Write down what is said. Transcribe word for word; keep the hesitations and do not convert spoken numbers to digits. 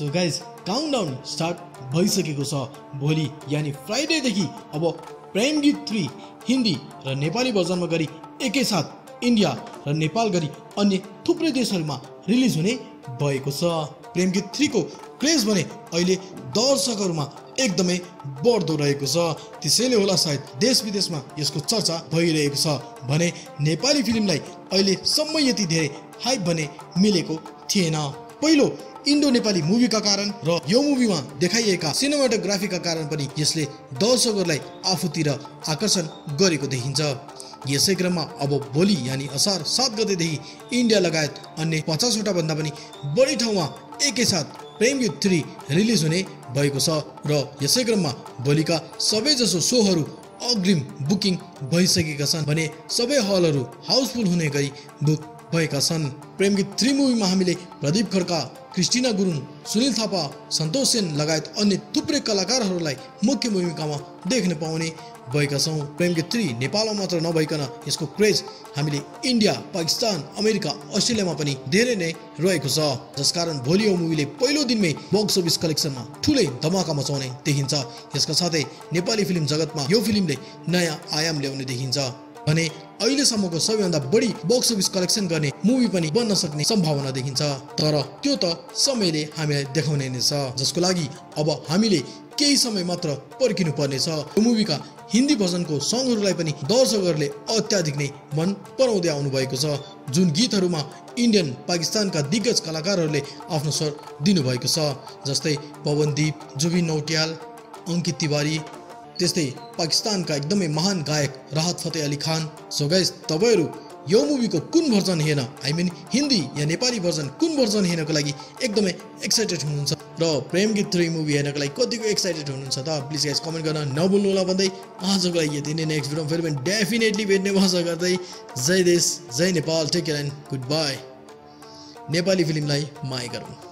So guys countdown start भइसकेको छ। भोलि यानी फ्राइडेदेखि अब प्रेम गीत थ्री हिन्दी र नेपाली भर्जनमा गरी एकैसाथ इन्डिया र नेपाल गरी अन्य थुप्रै देशहरूमा रिलिज हुने भएको छ। प्रेम गीत थ्री को क्रेज भने अहिले दर्शकहरूमा एकदमै बढ्दो रहेको छ। त्यसैले होला सायद देश विदेशमा यसको चर्चा भइरहेको छ भने नेपाली फिल्मलाई अहिलेसम्म यति धेरै हाइप भने मिलेको थिएन। पहिलो इन्डो नेपाली मुभीका कारण र यो मुभीमा देखाइएका सिनेमाटोग्राफीका कारण पनि यसले दर्शकहरूलाई आफूतिर आकर्षण गरेको देखिन्छ। यसै क्रममा अब भोलि यानी असार सात गतेदेखि इन्डिया लगायत अन्य पचासवटा भन्दा पनि बढी ठाउँमा एकैसाथ प्रेम गीत थ्री रिलिज हुने भएको छ र यसै क्रममा भोलिका सबैजसो सोहरू अग्रिम बुकिङ भइसकेका छन् भने सबै हलहरू हाउसफुल हुने गरी बुक भएका छन्। प्रेम गीत थ्री मुभीमा हामीले प्रदीप खड्का, क्रिस्टिना गुरुङ, सुनिल थापा, सन्तोष सेन लगायत अन्य थुप्रै कलाकारहरूलाई मुख्य भूमिकामा देख्न पाउने भएका छौँ। प्रेम गीत थ्री नेपालमा मात्र नभइकन यसको क्रेज हामीले इन्डिया, पाकिस्तान, अमेरिका, अस्ट्रेलियामा पनि धेरै नै रहेको छ, जसकारण भोलि यो मुभीले पहिलो दिनमै बक्स अफिस कलेक्सनमा ठुलै धमाका मचाउने देखिन्छ। यसका साथै नेपाली फिल्म जगतमा यो फिल्मले नयाँ आयाम ल्याउने देखिन्छ भने अहिलेसम्मको सबैभन्दा बढी बक्स अफिस कलेक्सन गर्ने मुभी पनि बन्न सक्ने सम्भावना देखिन्छ। तर त्यो त समयले हामीलाई देखाउने नै छ, जसको लागि अब हामीले केही समय मात्र पर्खिनु पर्नेछ। यो मुभीका हिन्दी भर्जनको सङ्गहरूलाई पनि दर्शकहरूले अत्याधिक नै मन पराउँदै आउनु भएको छ, जुन गीतहरूमा इन्डियन पाकिस्तानका दिग्गज कलाकारहरूले आफ्नो स्वर दिनुभएको छ, जस्तै पवनदीप, जुबिन नौटियाल, अङ्कित तिवारी, त्यस्तै पाकिस्तानका एकदमै महान गायक राहत फतेह अली खान। सो गाइस, तपाईहरू यो मुभीको कुन भर्जन हेर्न आई मिन हिन्दी या नेपाली भर्जन कुन भर्जन हेर्नको लागि एकदमै एक्साइटेड हुनुहुन्छ र प्रेम गीत थ्री मुभी हेर्नको लागि कतिको एक्साइटेड हुनुहुन्छ त प्लिज गाइस कमेन्ट गर्न नभुल्नु होला भन्दै आजको लागि यति नै। नेक्स्ट भिडियोमा फेरि पनि डेफिनेटली भेट्ने भाषा गर्दै जय देश जय Nepal, take care and good bye. Nepali फिल्मलाई माया गरौँ।